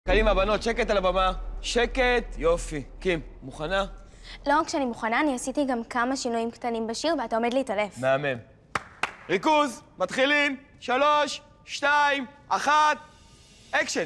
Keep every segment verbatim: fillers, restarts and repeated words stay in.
קדימה, בנות, שקט על הבמה. שקט, יופי. קים, מוכנה? לא רק שאני מוכנה, אני עשיתי גם כמה שינויים קטנים בשיר, ואתה עומד להתעלף. מהמם. ריכוז, מתחילים. שלוש, שתיים, אחת, אקשן.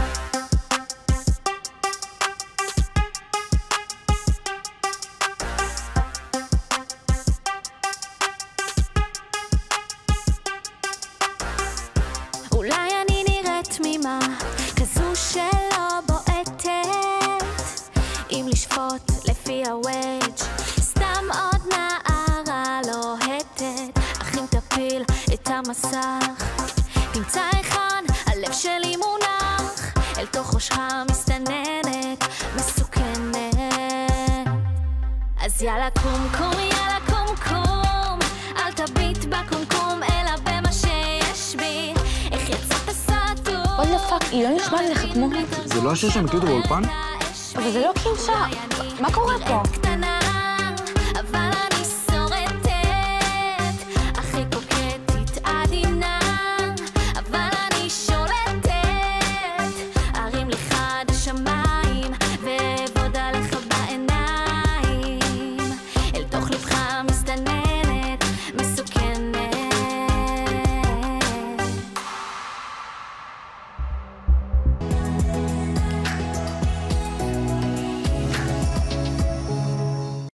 אולי אני נראית תמימה, כזו שלא בועטת, אם לשפוט לפי הווייג', סתם עוד נערה לוהטת, אך אם תפיל את המסך, תמצא היכן הלב שלי מונח, אל תוך ראשך מסתננת, מסוכנת. אז יאללה קום קום, יאללה קום קום, אל תביט בקומקום, אלא במה שיש בי. איך יצאת סעתו? עוד לפאק, היא לא נשמע לך כמו... זה לא השיר שהם הקליטו באולפן? אבל זה לא קים שר. מה קורה פה?